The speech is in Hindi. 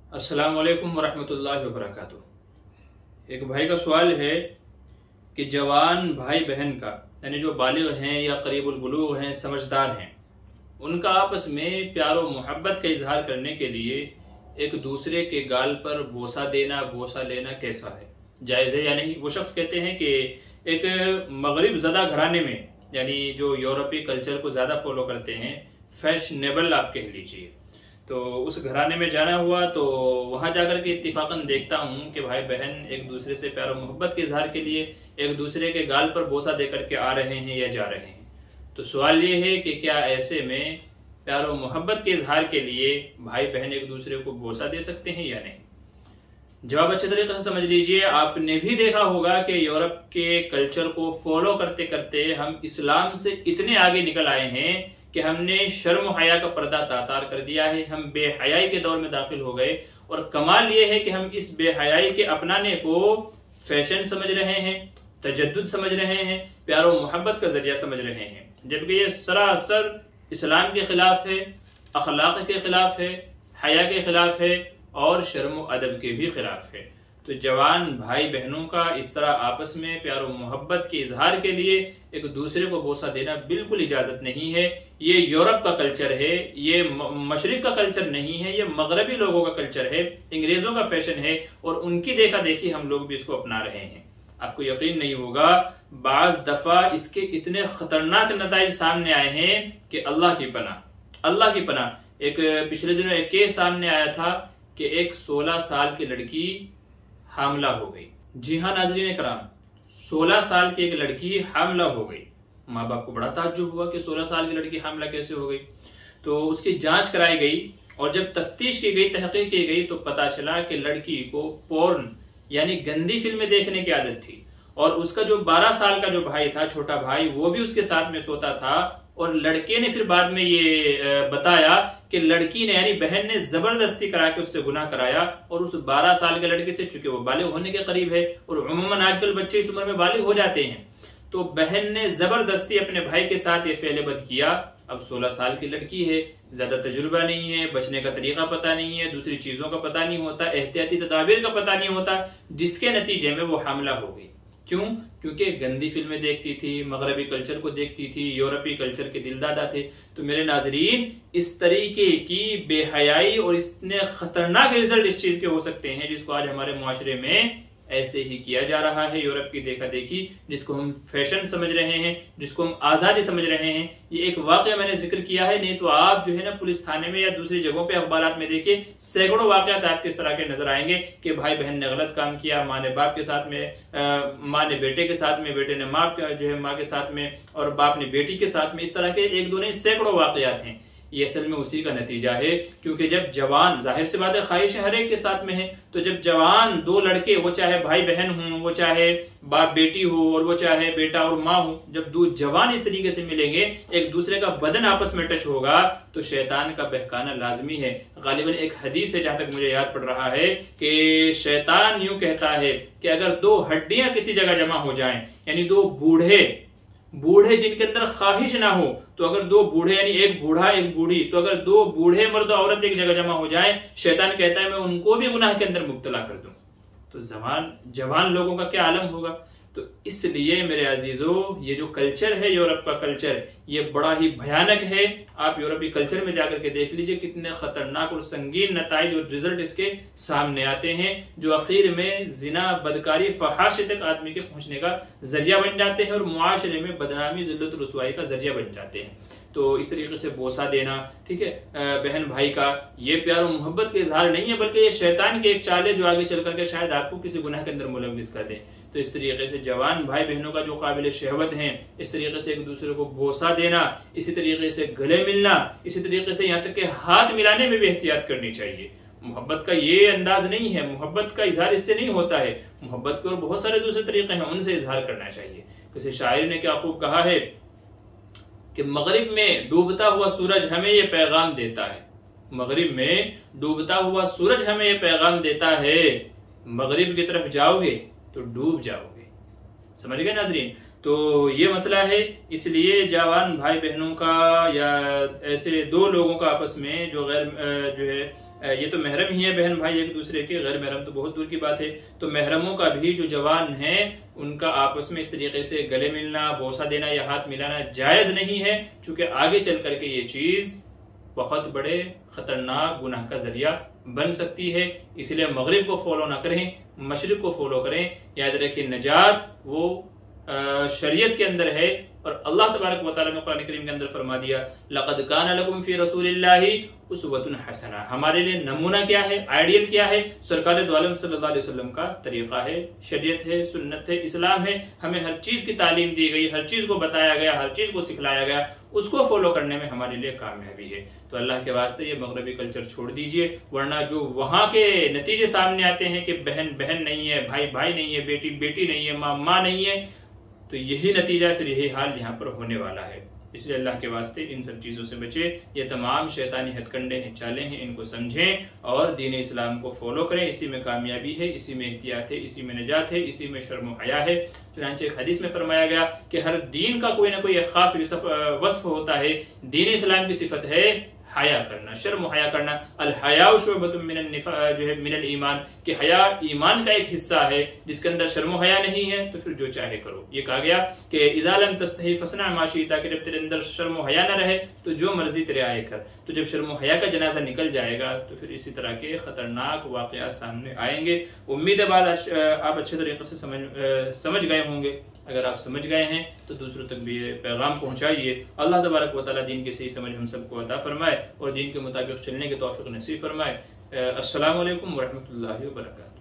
अस्सलाम वालेकुम वरहमतुल्लाहि वबरकातुह। एक भाई का सवाल है कि जवान भाई बहन का यानी जो बालिग हैं या करीबुल बुलूग हैं, समझदार हैं, उनका आपस में प्यार और मोहब्बत का इजहार करने के लिए एक दूसरे के गाल पर बोसा देना, बोसा लेना कैसा है, जायज़ है या नहीं। वो शख्स कहते हैं कि एक मगरिब ज़दा घराने में, यानी जो यूरोपीय कल्चर को ज़्यादा फॉलो करते हैं, फैशनेबल आप कह लीजिए, तो उस घराने में जाना हुआ तो वहां जाकर के इत्तिफाकन देखता हूँ कि भाई बहन एक दूसरे से प्यार और मोहब्बत के इजहार के लिए एक दूसरे के गाल पर बोसा दे करके आ रहे हैं या जा रहे हैं। तो सवाल ये है कि क्या ऐसे में प्यार और मोहब्बत के इजहार के लिए भाई बहन एक दूसरे को बोसा दे सकते हैं या नहीं। जवाब अच्छे तरीके से समझ लीजिए। आपने भी देखा होगा कि यूरोप के कल्चर को फॉलो करते करते हम इस्लाम से इतने आगे निकल आए हैं कि हमने शर्म हया का पर्दा तातार कर दिया है। हम बेहयाई के दौर में दाखिल हो गए और कमाल ये है कि हम इस बेहयाई के अपनाने को फैशन समझ रहे हैं, तजद्दुद समझ रहे हैं, प्यार और मोहब्बत का जरिया समझ रहे हैं, जबकि ये सरासर इस्लाम के खिलाफ है, अखलाक के खिलाफ है, हया के खिलाफ है और शर्म अदब के भी खिलाफ है। तो जवान भाई बहनों का इस तरह आपस में प्यार और मोहब्बत के इजहार के लिए एक दूसरे को बोसा देना बिल्कुल इजाजत नहीं है। ये यूरोप का कल्चर है, ये मशरिक का कल्चर नहीं है, ये मगरबी लोगों का कल्चर है, अंग्रेजों का फैशन है और उनकी देखा देखी हम लोग भी इसको अपना रहे हैं। आपको यकीन नहीं होगा, बाज दफा इसके इतने खतरनाक नताइज सामने आए हैं कि अल्लाह की पनाह, अल्लाह की पनाह। एक पिछले दिनों एक केस सामने आया था कि एक 16 साल की लड़की हामला हो गई। जी हाँ नाज़रीन कराम, 16 साल की एक लड़की हामला हो गई। माँ बाप को बड़ा ताज्जुब हुआ कि 16 साल की लड़की हामला कैसे हो गई। तो उसकी जांच कराई गई और जब तफ्तीश की गई, तहकीक की गई, तो पता चला कि लड़की को पोर्न यानी गंदी फिल्में देखने की आदत थी और उसका जो 12 साल का जो भाई था, छोटा भाई, वो भी उसके साथ में सोता था। और लड़के ने फिर बाद में ये बताया कि लड़की ने यानी बहन ने जबरदस्ती करा के उससे गुनाह कराया और उस 12 साल के लड़के से, चूंकि वो बालिग होने के करीब है और उम्मन आजकल बच्चे इस उम्र में बालिग हो जाते हैं, तो बहन ने जबरदस्ती अपने भाई के साथ ये फेले बद किया। अब 16 साल की लड़की है, ज्यादा तजुर्बा नहीं है, बचने का तरीका पता नहीं है, दूसरी चीजों का पता नहीं होता, एहतियाती तदाबीर का पता नहीं होता, जिसके नतीजे में वो हामला हो गई। क्यों? क्योंकि गंदी फिल्में देखती थी, मगरबी कल्चर को देखती थी, यूरोपीय कल्चर के दिलदादा थे। तो मेरे नाजरीन, इस तरीके की बेहयाई और इतने खतरनाक रिजल्ट इस चीज के हो सकते हैं जिसको आज हमारे मुआशरे में ऐसे ही किया जा रहा है। यूरोप की देखा देखी, जिसको हम फैशन समझ रहे हैं, जिसको हम आजादी समझ रहे हैं। ये एक वाकया मैंने जिक्र किया है, नहीं तो आप जो है ना पुलिस थाने में या दूसरी जगहों पे अखबारात में देखिए, सैकड़ों वाकयात आपके इस तरह के नजर आएंगे कि भाई बहन ने गलत काम किया, माँ ने बाप के साथ में, माँ ने बेटे के साथ में, बेटे ने माँ जो है माँ के साथ में और बाप ने बेटी के साथ में। इस तरह के एक दो नहीं सैकड़ों वाकयात हैं। ये असल में उसी का नतीजा है, क्योंकि जब जवान, जाहिर सी बात है ख्वाहिश हर एक के साथ में है, तो जब जवान दो लड़के, वो चाहे भाई बहन हो, वो चाहे बाप बेटी हो और वो चाहे बेटा और माँ हो, जब दो जवान इस तरीके से मिलेंगे, एक दूसरे का बदन आपस में टच होगा, तो शैतान का बहकाना लाजमी है। गालिबन एक हदीस है, जहां तक मुझे याद पड़ रहा है, कि शैतान यूं कहता है कि अगर दो हड्डियां किसी जगह जमा हो जाएं, यानी दो बूढ़े जिनके अंदर ख्वाहिश ना हो, तो अगर दो बूढ़े यानी एक बूढ़ा एक बूढ़ी, तो अगर दो बूढ़े मर्द औरत एक जगह जमा हो जाएं, शैतान कहता है मैं उनको भी गुनाह के अंदर मुब्तला कर दूं। तो जवान लोगों का क्या आलम होगा। तो इसलिए मेरे अजीजों, ये जो कल्चर है यूरोप का कल्चर, ये बड़ा ही भयानक है। आप यूरोपीय कल्चर में जाकर के देख लीजिए कितने खतरनाक और संगीन नताइज और रिजल्ट इसके सामने आते हैं, जो आखिर में जिना, बदकारी, फहाशी तक आदमी के पहुंचने का जरिया बन जाते हैं और मुआशरे में बदनामी, जिल्लत, रुसवाई का जरिया बन जाते हैं। तो इस तरीके से बोसा देना, ठीक है, बहन भाई का, ये प्यार और मोहब्बत के इजहार नहीं है, बल्कि ये शैतान की एक चाल है जो आगे चल करके शायद आपको किसी गुनाह के अंदर मुलव्विस कर दे। तो इस तरीके से जवान भाई बहनों का जो काबिल शहवत हैं, इस तरीके से एक दूसरे को बोसा देना, इसी तरीके से गले मिलना, इसी तरीके से यहाँ तक कि हाथ मिलाने में भी एहतियात करनी चाहिए। मोहब्बत का ये अंदाज नहीं है, मोहब्बत का इजहार इससे नहीं होता है। मोहब्बत के और बहुत सारे दूसरे तरीके हैं, उनसे इजहार करना चाहिए। किसी शायर ने क्या खूब कहा है कि मगरिब में डूबता हुआ सूरज हमें ये पैगाम देता है, मगरिब में डूबता हुआ सूरज हमें ये पैगाम देता है, मगरिब की तरफ जाओगे तो डूब जाओगे। समझ गए नाजरीन। तो ये मसला है। इसलिए जवान भाई बहनों का या ऐसे दो लोगों का आपस में जो जो है ये तो महरम ही है बहन भाई एक दूसरे के, गैर महरम तो बहुत दूर की बात है। तो महरमों का भी जो जवान है उनका आपस में इस तरीके से गले मिलना, बोसा देना या हाथ मिलाना जायज नहीं है, क्योंकि आगे चल करके ये चीज बहुत बड़े खतरनाक गुनाह का जरिया बन सकती है। इसलिए मगरिब को फॉलो ना करें, मशरिक को फॉलो करें। याद रखिए नजात वो शरीयत के अंदर है, और अल्लाह तबारक व तआला ने कुरान करीम के अंदर फरमा दिया लक़द कान लकुम फी रसूलिल्लाहि उसवतुन हसना। हमारे लिए नमूना क्या है, आइडियल क्या है? सरकार दो आलम सल्लल्लाहु अलैहि वसल्लम का तरीका है, शरीयत है, सुन्नत है, इस्लाम है। हमें हर चीज की तालीम दी गई, हर चीज को बताया गया, हर चीज को सिखलाया गया, उसको फॉलो करने में हमारे लिए कामयाबी है। तो अल्लाह के वास्ते ये मगरबी कल्चर छोड़ दीजिए, वरना जो वहां के नतीजे सामने आते हैं कि बहन बहन नहीं है, भाई भाई नहीं है, बेटी बेटी नहीं है, माँ माँ नहीं है, तो यही नतीजा, फिर यही हाल यहाँ पर होने वाला है। इसलिए अल्लाह के वास्ते इन सब चीज़ों से बचे। ये तमाम शैतानी हथकंडे हैं, चालें हैं, इनको समझें और दीन इस्लाम को फॉलो करें। इसी में कामयाबी है, इसी में एहतियात है, इसी में नजात है, इसी में शर्म हया है। चुनांचे एक हदीस में फरमाया गया कि हर दीन का कोई ना कोई एक खास वस्फ होता है। दीन इस्लाम की सिफत है हया करना, शर्म हया करना। अल हया शुअबतुम जो है मिनल ईमान, कि हया ईमान का एक हिस्सा है। जिसके अंदर शर्म हया नहीं है तो फिर जो चाहे करो। ये कहा गया कि इज़ा लम तस्तही फसना मा शीता, कि जब तेरे अंदर शर्म हया न रहे तो जो मर्जी तेरे आए कर। तो जब शर्म हया का जनाजा निकल जाएगा तो फिर इसी तरह के खतरनाक वाक़यात सामने आएंगे। उम्मीद है बात आप अच्छे तरीके से समझ गए होंगे। अगर आप समझ गए हैं तो दूसरों तक भी ये पैगाम पहुंचाइए। अल्लाह तबारक व तआला दीन की सही समझ हम सबको अता फरमाए और दीन के मुताबिक चलने के तौफीक नसीब फरमाए। अस्सलामु अलैकुम व रहमतुल्लाहि व बरकातुहू।